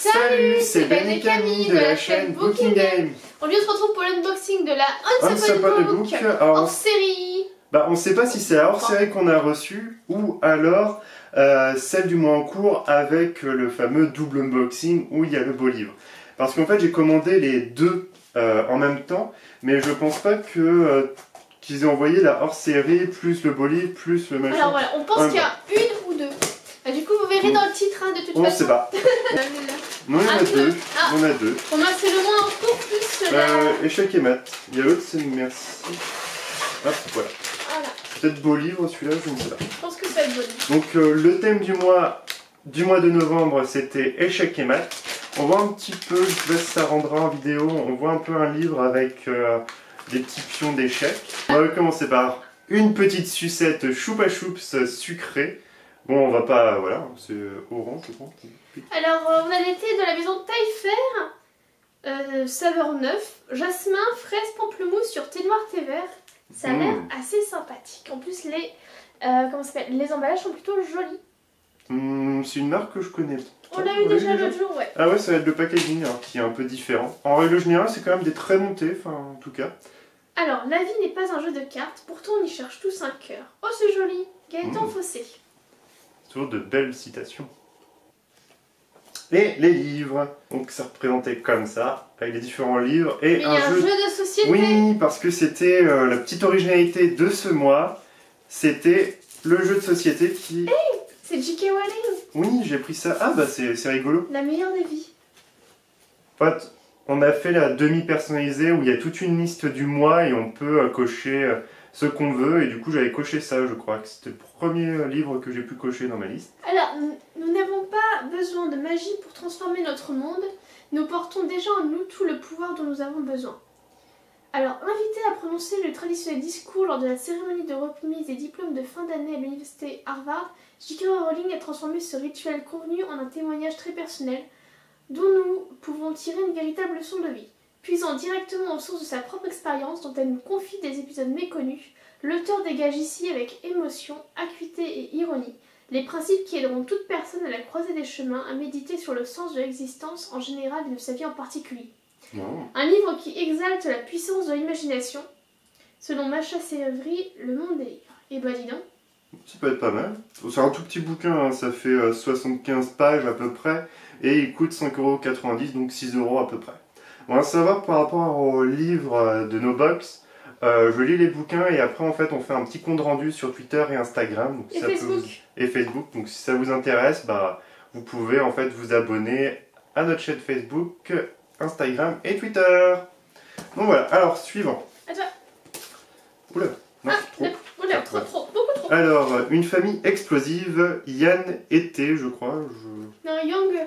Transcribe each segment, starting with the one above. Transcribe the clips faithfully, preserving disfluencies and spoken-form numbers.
Salut, c'est Ben et Camille de la chaîne Booking Game. Aujourd'hui on se retrouve pour l'unboxing de la Once Upon a Book Book alors, hors série. Bah, on ne sait pas si c'est la hors série qu'on a reçue ou alors euh, celle du mois en cours avec le fameux double unboxing où il y a le beau livre. Parce qu'en fait j'ai commandé les deux euh, en même temps, mais je pense pas que euh, qu'ils aient envoyé la hors série plus le beau livre plus le machin. Alors voilà, on pense qu'il y a une ou deux. Bah, du coup vous verrez dans le titre hein, de toute on façon. On sait pas. Non, il y en a deux. Ah. Il y en a deux. Pour moi c'est le moins en cours plus la... Euh, échec et mat. Il y a l'autre, c'est merci. Hop, voilà. Voilà. Peut-être beau livre celui-là, je ne sais pas. Je pense que ça va être beau livre. Donc euh, le thème du mois, du mois de novembre, c'était échec et mat. On voit un petit peu, je sais pas si ça rendra en vidéo, on voit un peu un livre avec euh, des petits pions d'échecs. On va commencer par une petite sucette choupa choups sucrée. Bon, on va pas, voilà, c'est orange, je crois. Alors, euh, on a l'été de la maison Taillefer, euh, saveur neuf, jasmin, fraise, pamplemousse sur thé noir, thé vert. Ça a l'air mmh. assez sympathique. En plus, les, euh, comment ça s'appelle, les emballages sont plutôt jolis. Mmh, c'est une marque que je connais. On l'a eu déjà l'autre jour, ouais. Ah ouais, ça va être le packaging hein, qui est un peu différent. En règle générale, c'est quand même des très montés, enfin en tout cas. Alors, la vie n'est pas un jeu de cartes, pourtant on y cherche tous un cœur. Oh, c'est joli, Gaëtan mmh. Fossé. Toujours de belles citations. Et les livres, donc ça représentait comme ça, avec les différents livres et Mais un, y a jeu... un jeu de société. Oui, parce que c'était euh, la petite originalité de ce mois, c'était le jeu de société qui... Hey, c'est J K Rowling. Oui, j'ai pris ça. Ah bah c'est rigolo. La meilleure des vies. En fait, on a fait la demi-personnalisée où il y a toute une liste du mois et on peut euh, cocher euh, ce qu'on veut. Et du coup, j'avais coché ça, je crois que c'était le premier livre que j'ai pu cocher dans ma liste. Alors, nous n'avons pas besoin de magie pour transformer notre monde. Nous portons déjà en nous tout le pouvoir dont nous avons besoin. Alors, invité à prononcer le traditionnel discours lors de la cérémonie de remise des diplômes de fin d'année à l'université Harvard, J K Rowling a transformé ce rituel convenu en un témoignage très personnel dont nous pouvons tirer une véritable leçon de vie. Puisant directement aux sources de sa propre expérience dont elle nous confie des épisodes méconnus, l'auteur dégage ici avec émotion, acuité et ironie les principes qui aideront toute personne à la croisée des chemins à méditer sur le sens de l'existence en général et de sa vie en particulier. Oh. Un livre qui exalte la puissance de l'imagination. Selon Macha Sévry, le monde des livres. Et bah dis donc. Ça peut être pas mal. C'est un tout petit bouquin, hein. Ça fait euh, soixante-quinze pages à peu près et il coûte cinq euros quatre-vingt-dix, donc six euros à peu près. On va savoir par rapport au livre de No Box. Euh, je lis les bouquins et après en fait on fait un petit compte rendu sur Twitter et Instagram donc, et, ça Facebook. Peut vous... et Facebook donc si ça vous intéresse bah, vous pouvez en fait vous abonner à notre chaîne Facebook, Instagram et Twitter. Donc voilà, alors suivant. Attends. Oula, non, ah, trop. Oula, trop, trop, beaucoup trop. Alors, une famille explosive, Yann et T, je crois. Je... Non, Yang.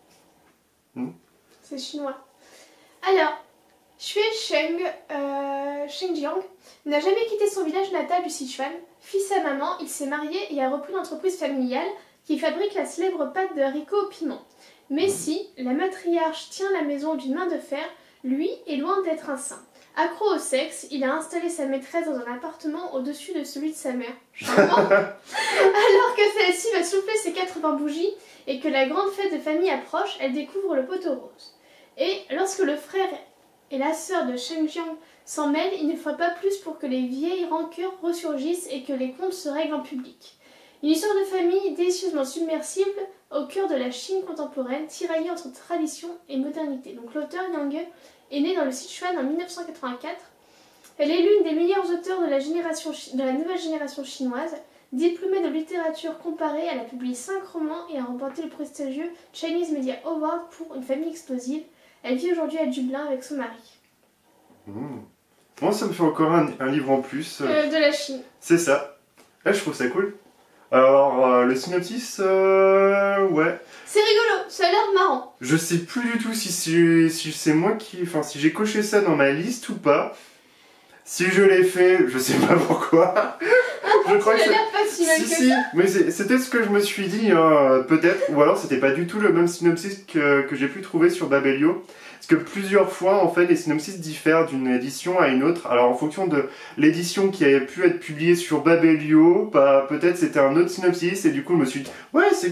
Hmm. C'est chinois. Alors, Xue Sheng, euh, Shengjiang n'a jamais quitté son village natal du Sichuan. Fils à maman, il s'est marié et a repris l'entreprise familiale qui fabrique la célèbre pâte de haricots au piment. Mais si la matriarche tient la maison d'une main de fer, lui est loin d'être un saint. Accro au sexe, il a installé sa maîtresse dans un appartement au-dessus de celui de sa mère. Alors que celle-ci va souffler ses quatre-vingts bougies et que la grande fête de famille approche, elle découvre le poteau rose. Et lorsque le frère et la sœur de Shengjiang s'en mêlent, il ne faut pas plus pour que les vieilles rancœurs ressurgissent et que les comptes se règlent en public. Une histoire de famille délicieusement submersible au cœur de la Chine contemporaine, tiraillée entre tradition et modernité. Donc l'auteur Yang est née dans le Sichuan en mille neuf cent quatre-vingt-quatre. Elle est l'une des meilleures auteurs de la, génération, de la nouvelle génération chinoise. Diplômée de littérature comparée, elle a publié cinq romans et a remporté le prestigieux Chinese Media Award pour Une famille explosive. Elle vit aujourd'hui à Dublin avec son mari. Mmh. Moi, ça me fait encore un, un livre en plus. Euh, de la Chine. C'est ça. Là, je trouve ça cool. Alors, euh, le synopsis, euh, ouais. C'est rigolo, ça a l'air marrant. Je sais plus du tout si, si, si c'est moi qui... Enfin, si j'ai coché ça dans ma liste ou pas. Si je l'ai fait, je sais pas pourquoi. Ah, je crois que ça a l'air pas si mal si, que si, ça. mais c'était ce que je me suis dit, hein, peut-être. Ou alors, c'était pas du tout le même synopsis que, que j'ai pu trouver sur Babelio. Parce que plusieurs fois, en fait, les synopsis diffèrent d'une édition à une autre. Alors, en fonction de l'édition qui avait pu être publiée sur Babelio, bah, peut-être c'était un autre synopsis, et du coup, je me suis dit, ouais, c'est bien.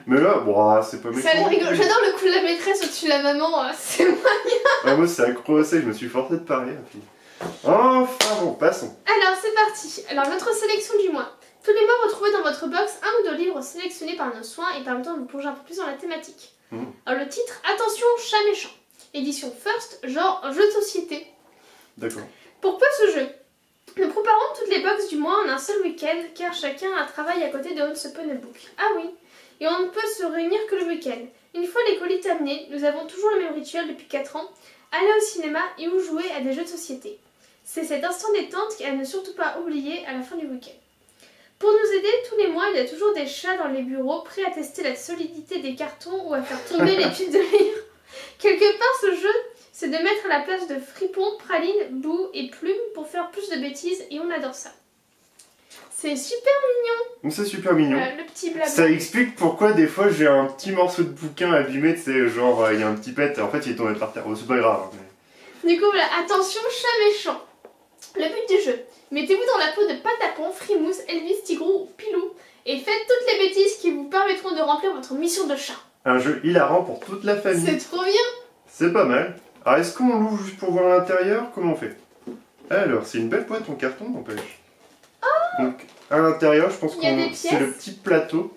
Mais là, bon, c'est pas méchant. Ça a l'air rigolo. J'adore le coup de la maîtresse au-dessus de la maman. C'est moi. Ah, moi, c'est accroché, je me suis forcé de parler. Puis... Enfin bon, passons. Alors, c'est parti. Alors, notre sélection du mois. Tous les mois, retrouvez dans votre box un ou deux livres sélectionnés par nos soins et permettant de vous plonger un peu plus dans la thématique. Mmh. Alors, le titre, attention, chat méchant. Édition First, genre jeu de société. D'accord. Pourquoi ce jeu? Nous préparons toutes les box du mois en un seul week-end, car chacun a un travail à côté de Once Upon a Book. Ah oui, et on ne peut se réunir que le week-end. Une fois les colis terminés, nous avons toujours le même rituel depuis quatre ans, aller au cinéma et ou jouer à des jeux de société. C'est cet instant détente à ne surtout pas oublier à la fin du week-end. Pour nous aider, tous les mois, il y a toujours des chats dans les bureaux, prêts à tester la solidité des cartons ou à faire tomber les piles de livres. Quelque part, ce jeu, c'est de mettre à la place de fripons, pralines, boue et plumes pour faire plus de bêtises et on adore ça. C'est super mignon. C'est super mignon. Voilà, le petit blabla. Ça explique pourquoi des fois j'ai un petit morceau de bouquin abîmé, tu sais, genre il euh, y a un petit pet, en fait il est tombé par terre. Oh, c'est pas grave. Mais... Du coup voilà, attention, chat méchant. Le but du jeu, mettez-vous dans la peau de Patapon, Frimousse, Elvis, Tigrou ou Pilou et faites toutes les bêtises qui vous permettront de remplir votre mission de chat. Un jeu hilarant pour toute la famille. C'est trop bien. C'est pas mal. Alors est-ce qu'on l'ouvre juste pour voir l'intérieur? Comment on fait? Alors c'est une belle boîte en carton n'empêche. Oh, donc à l'intérieur je pense que c'est le petit plateau.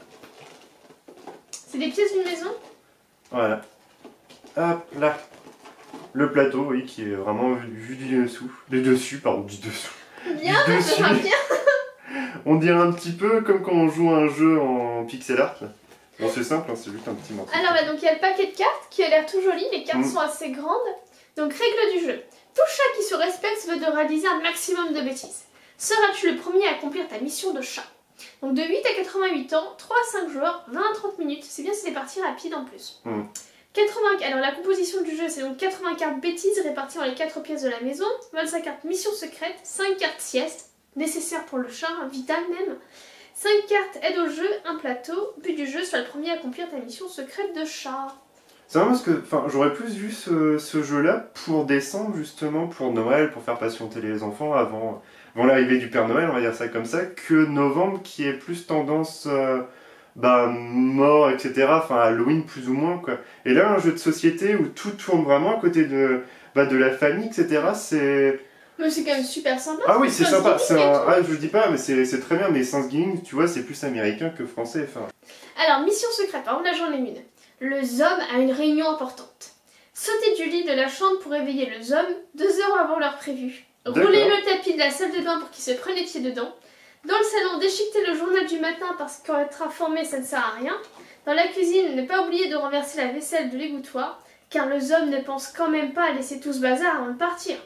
C'est des pièces d'une maison? Voilà. Hop là. Le plateau, oui, qui est vraiment vu, vu du dessous. Du dessus, pardon, du dessous. Bien, du dessus. ça va bien. On dirait un petit peu comme quand on joue à un jeu en pixel art. Bon, c'est simple, hein, c'est juste un petit morceau. Alors, bah, donc il y a le paquet de cartes qui a l'air tout joli. Les cartes mmh. sont assez grandes. Donc, règle du jeu. Tout chat qui se respecte veut de réaliser un maximum de bêtises. Seras-tu le premier à accomplir ta mission de chat? Donc, de huit à quatre-vingt-huit ans, trois à cinq joueurs, vingt à trente minutes. C'est bien, c'est des parties rapides en plus. Mmh. quatre-vingts... Alors, la composition du jeu, c'est donc quatre-vingts cartes bêtises réparties dans les quatre pièces de la maison, vingt-cinq cartes mission secrète, cinq cartes sieste, nécessaires pour le chat, vital même. cinq cartes aide au jeu, un plateau. But du jeu, sois le premier à accomplir ta mission secrète de chat. C'est vraiment parce que enfin, j'aurais plus vu ce, ce jeu-là pour décembre, justement, pour Noël, pour faire patienter les enfants avant, avant l'arrivée du Père Noël, on va dire ça comme ça, que novembre qui est plus tendance euh, bah, mort, et cetera. Enfin, Halloween plus ou moins, quoi. Et là, un jeu de société où tout tourne vraiment à côté de, bah, de la famille, et cetera. C'est... Mais c'est quand même super sympa. Ah oui, c'est sympa. C'est un... Ah, je dis pas, mais c'est très bien. Mais Thanksgiving, tu vois, c'est plus américain que français. Enfin... Alors, mission secrète, par exemple, la journée une. Le zombie a une réunion importante. Sautez du lit de la chambre pour réveiller le zombie deux heures avant l'heure prévue. Roulez le tapis de la salle de bain pour qu'il se prenne les pieds dedans. Dans le salon, déchiquetez le journal du matin parce qu'en être informé, ça ne sert à rien. Dans la cuisine, ne pas oublier de renverser la vaisselle de l'égouttoir, car le zombie ne pense quand même pas à laisser tout ce bazar avant de partir.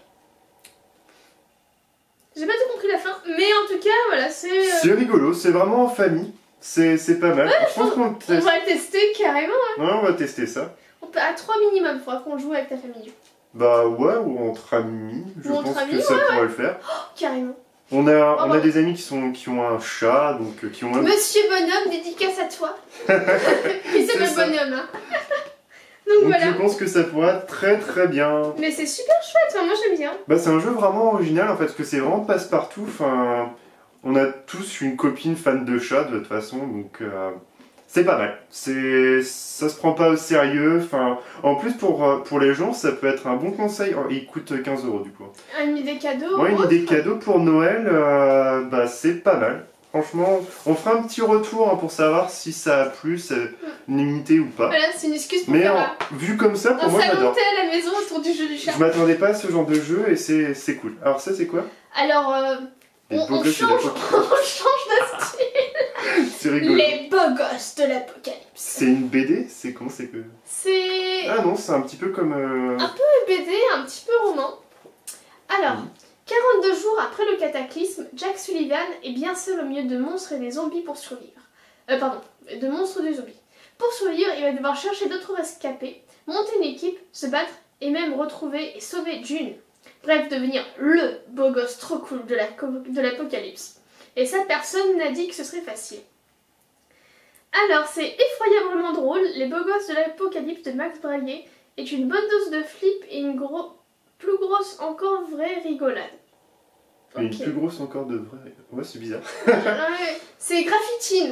J'ai pas tout compris la fin, mais en tout cas, voilà, c'est... Euh... C'est rigolo, c'est vraiment en famille. C'est pas mal. Ouais, je pense qu'on on va le tester carrément. Hein. Ouais, on va tester ça. On peut à trois minimum, il faudra qu'on joue avec ta famille. Bah ouais, ou entre amis. Je ou pense amis, que ça ouais, pourrait ouais. le faire. Oh, carrément. On a, oh, on bon. a des amis qui, sont, qui ont un chat, donc qui ont un... Monsieur Bonhomme, dédicace à toi. Il s'appelle Bonhomme, hein. Donc, donc voilà. je pense que ça pourra être très très bien. Mais c'est super chouette, enfin, moi j'aime bien. Bah c'est un jeu vraiment original en fait, parce que c'est vraiment passe-partout. Enfin, on a tous une copine fan de chat de toute façon, donc euh, c'est pas mal. C'est, ça se prend pas au sérieux. Enfin, en plus pour, pour les gens, ça peut être un bon conseil. Il coûte quinze euros du coup. Une idée cadeau. Ouais, une idée cadeau pour Noël, euh, bah c'est pas mal. Franchement, on fera un petit retour hein, pour savoir si ça a plu, c'est limité ou pas. Voilà, c'est une excuse pour Mais faire en, un... vu comme ça, pour un moi j'adore. à la maison autour du jeu du chat. Je m'attendais pas à ce genre de jeu et c'est cool. Alors ça c'est quoi? Alors, euh, on, on, change, on change de style. C'est rigolo. Les beaux gosses de l'apocalypse. C'est une B D? C'est comment c'est que... C'est... Ah non, c'est un petit peu comme... Euh... Un peu B D, un petit peu roman. Alors... Mmh. quarante-deux jours après le cataclysme, Jack Sullivan est bien seul au milieu de monstres et des zombies pour survivre. Euh, pardon, de monstres et de zombies. Pour survivre, il va devoir chercher d'autres rescapés, monter une équipe, se battre et même retrouver et sauver June. Bref, devenir LE beau gosse trop cool de l'apocalypse. Et ça, personne n'a dit que ce serait facile. Alors, c'est effroyablement drôle, Les beaux gosses de l'apocalypse de Max Braillet est une bonne dose de flip et une grosse... plus grosse encore vraie rigolade. Okay. Une plus grosse encore de vraie... Ouais, c'est bizarre. Ouais, c'est Graffitine.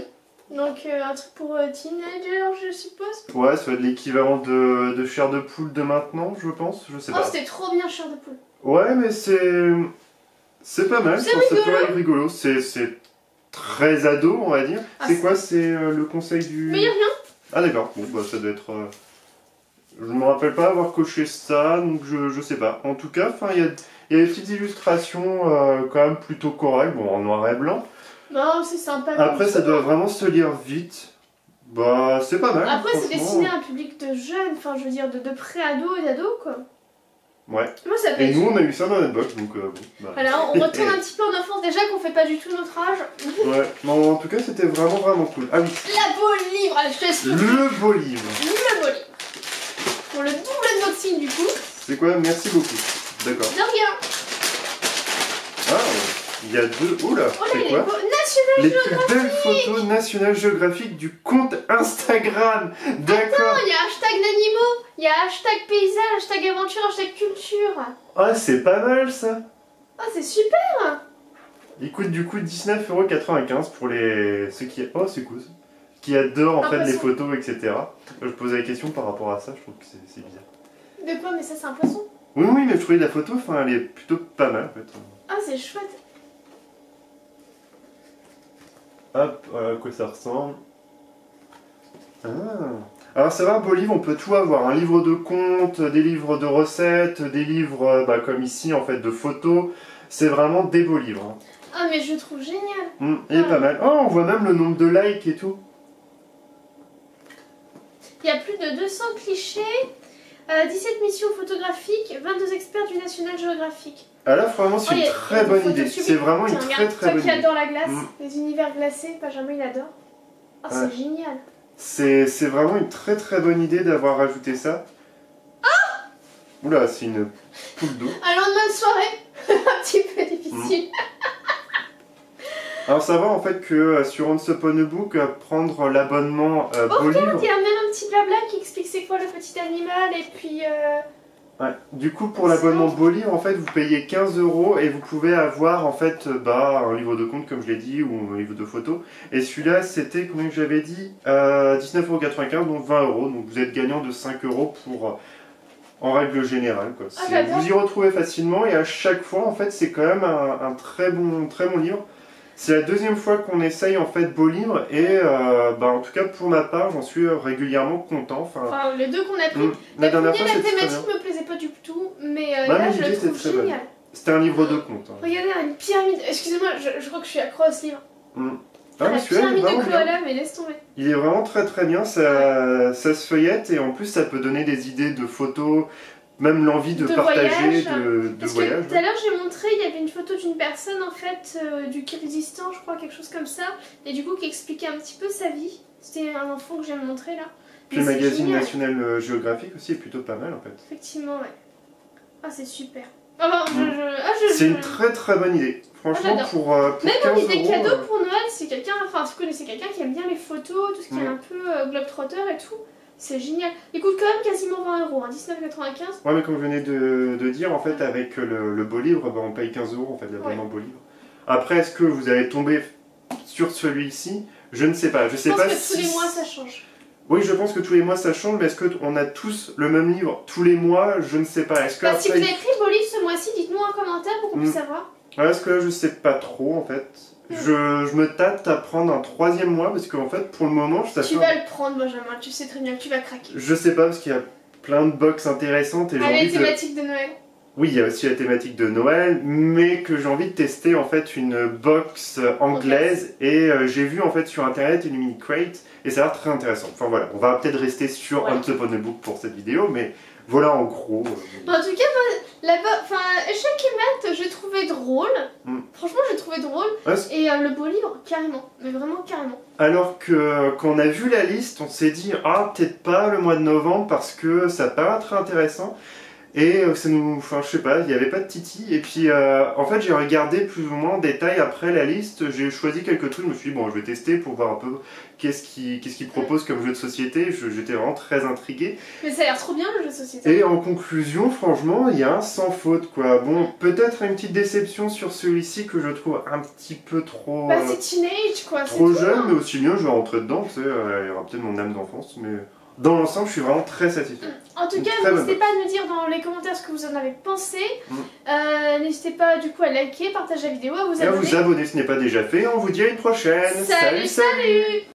Donc euh, un truc pour euh, teenager, je suppose. Ouais, ça va être l'équivalent de, de chair de poule de maintenant, je pense, je sais Oh, pas. c'était trop bien, chair de poule. Ouais, mais c'est... C'est pas mal, C'est je pense que ça peut rigolo. être rigolo. C'est c'est très ado, on va dire. Ah, c'est c'est- quoi, c'est euh, le conseil du... Mais y a rien. Ah d'accord, bon, bah ça doit être... euh, Je me rappelle pas avoir coché ça, donc je, je sais pas. En tout cas, il y a, y a des petites illustrations euh, quand même plutôt correctes, bon, en noir et blanc. Non, c'est sympa. Après, comme ça doit vraiment se lire vite. Bah, c'est pas mal. Après, c'est franchement. destiné à un public de jeunes, enfin, je veux dire, de, de pré-ados et d'ados, quoi. Ouais. Moi, ça peut Et être- nous, on a eu ça dans notre box, donc euh, bon. Bah. Voilà, on retourne un petit peu en enfance, déjà qu'on fait pas du tout notre âge. Ouais, non, en tout cas, c'était vraiment, vraiment cool. Ah oui, La beau livre, allez, je te laisse le le beau livre. le beau livre. Pour le double unboxing, du coup. C'est quoi? Merci beaucoup. D'accord. De rien. Ah, il y a deux... Oula, Oh là, c'est il est quoi? beau. National Les plus belles photos National Geographic du compte Instagram. D'accord. il y a hashtag d'animaux, il y a hashtag paysage, hashtag aventure, hashtag culture. Ah, c'est pas mal ça. Ah, c'est super. Il coûte du coup dix-neuf euros quatre-vingt-quinze pour les ceux qui oh c'est cool ça. Qui adorent en fait les Impression. photos, et cetera. Je posais la question par rapport à ça, je trouve que c'est c'est bizarre. De quoi? Mais ça, c'est un poisson. Oui oui, mais je trouvais la photo, enfin elle est plutôt pas mal en fait. Ah, c'est chouette. Hop, voilà à quoi ça ressemble. Ah. Alors c'est vrai, un beau livre, on peut tout avoir. Un livre de contes, des livres de recettes, des livres euh, bah, comme ici en fait de photos. C'est vraiment des beaux livres. Hein. Ah, mais je le trouve génial. Hum, il est pas mal. Oh, on voit même le nombre de likes et tout. Il y a plus de deux cents clichés, euh, dix-sept missions photographiques, vingt-deux experts du National Geographic. Ah là, vraiment, c'est Oh, il y une a- il y très a des bonne photos idée. sublimes. C'est vraiment une Tiens, très regarde, très toi bonne qui idée. adore la glace, Mm. les univers glacés, Benjamin il adore. Ah, Ouais. c'est génial. C'est c'est vraiment une très très bonne idée d'avoir rajouté ça. Ah Oula, c'est une poule d'eau. Un lendemain de soirée, un petit peu difficile. Alors savoir en fait que euh, sur Once Upon a Book, euh, prendre l'abonnement euh, Oh, beau regarde, livre. il y a même un petit blabla qui explique c'est quoi le petit animal et puis... Euh... Ouais. Du coup, pour l'abonnement beau livre, en fait, vous payez quinze euros et vous pouvez avoir en fait euh, bah, un livre de compte comme je l'ai dit ou un livre de photos. Et celui-là, c'était combien que j'avais dit euh, dix-neuf euros quatre-vingt-quinze, donc vingt euros. Donc vous êtes gagnant de cinq euros pour... euh, en règle générale, quoi. Ah, C'est- j'adore. vous y retrouvez facilement et à chaque fois, en fait, c'est quand même un, un très bon, très bon livre. C'est la deuxième fois qu'on essaye en fait beau livre et euh, bah, en tout cas pour ma part, j'en suis régulièrement content. Enfin, Enfin, les deux qu'on a pris. hum, la La dernière première, fois, la c'était très bien. thématique me plaisait pas du tout, mais euh, Bah, là, mais je l'idée, le c'était trouve très bonne. génial. C'était un livre de contes. Hein. Regardez, une pyramide. Excusez-moi, je, je crois que je suis accro à ce livre. Hum. Ah, Ah, mais la celui-là, il est pyramide vraiment de bien. koala, mais laisse tomber. Il est vraiment très très bien, ça, ça se feuillette et en plus ça peut donner des idées de photos, même l'envie de, De partager voyage. de, de Parce voyage. que tout à l'heure j'ai montré, il y avait une photo d'une personne en fait euh, du Kyrgyzstan, je crois, quelque chose comme ça, et du coup qui expliquait un petit peu sa vie. C'était un enfant que j'ai montré là. Puis le Mais c'est magazine génial. National Geographic aussi est plutôt pas mal en fait. Effectivement, ouais. Ah, c'est super. Ah, bah, je, je, ah, je, C'est je- une très très bonne idée. Franchement, j'adore. pour, euh, pour Même en quinze idée euros, cadeau euh, pour Noël, si quelqu'un, enfin si vous connaissez quelqu'un qui aime bien les photos, tout ce qui est Mm. un peu euh, globetrotter et tout, c'est génial. Il coûte quand même quasiment vingt euros, hein, dix-neuf quatre-vingt-quinze. Ouais, mais comme je venais de, de dire, en fait, avec le, le beau livre, bah, on paye quinze euros en fait, l'abonnement beau livre. Après, est-ce que vous allez tomber sur celui-ci? Je ne sais pas. Je Je sais pense pas que si... tous les mois ça change. Oui, je pense que tous les mois ça change, mais est-ce qu'on a tous le même livre tous les mois? Je ne sais pas. Est-ce que Bah, si vous après- avez pris le beau livre ce mois-ci, dites-nous en commentaire pour qu'on Mm. puisse savoir. Ouais, est-ce que là, je sais pas trop en fait. Je, je me tâte à prendre un troisième mois parce qu'en fait, pour le moment, ça Tu fait. vas le prendre, Benjamin, tu sais très bien que tu vas craquer. Je sais pas parce qu'il y a plein de box intéressantes et j'ai Allez, envie de. thématique de Noël. Oui, il y a aussi la thématique de Noël, mais que j'ai envie de tester en fait une box euh, anglaise et euh, j'ai vu en fait sur internet une mini crate et ça a l'air très intéressant. Enfin voilà, on va peut-être rester sur Ouais. Once Upon a Book pour cette vidéo, mais voilà en gros. euh, En tout cas, moi, là-bas, enfin, Échec et Maths, j'ai trouvé drôle. Mm. Franchement, j'ai trouvé drôle. Ouais, c'est- Et euh, le beau livre, carrément. Mais vraiment, carrément. Alors que euh, quand on a vu la liste, on s'est dit ah peut-être pas le mois de novembre parce que ça paraît très intéressant. Et euh, ça nous, enfin je sais pas, il n'y avait pas de Titi. Et puis euh, en fait j'ai regardé plus ou moins en détail après la liste. J'ai choisi quelques trucs. Je me suis dit bon, je vais tester pour voir un peu qu'est-ce qu'ils qu'est-ce qu'ils proposent comme jeu de société. Je- J'étais vraiment très intrigué. Mais ça a l'air trop bien le jeu de société. Et en conclusion, franchement, il y a un sans faute quoi. Bon, peut-être une petite déception sur celui-ci que je trouve un petit peu trop. Bah euh, c'est teenage quoi, c'est Trop tout, jeune, hein. mais aussi bien, je vais rentrer dedans, tu sais, euh, il y aura peut-être mon âme d'enfance, mais dans l'ensemble, je suis vraiment très satisfait. En tout Une cas, très bonne n'hésitez pas à nous dire dans les commentaires ce que vous en avez pensé. Mm. Euh, n'hésitez pas du coup à liker, partager la vidéo, à vous Et à abonner. vous abonner, ce n'est pas déjà fait, on vous dit à une prochaine. Salut, salut.